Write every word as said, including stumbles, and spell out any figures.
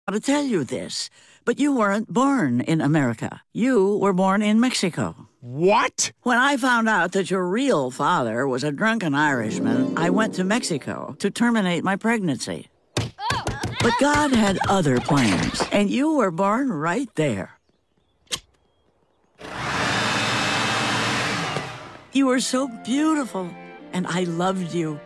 to tell you this, but you weren't born in America. You were born in Mexico. What? When I found out that your real father was a drunken Irishman, I went to Mexico to terminate my pregnancy. But God had other plans, and you were born right there. You were so beautiful, and I loved you.